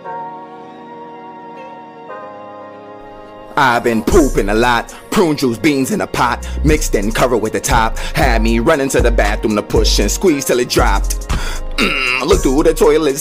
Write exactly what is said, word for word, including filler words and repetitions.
I've been pooping a lot, prune juice, beans in a pot, mixed and covered with the top. Had me running to the bathroom to push and squeeze till it dropped. Mm, look through the toilet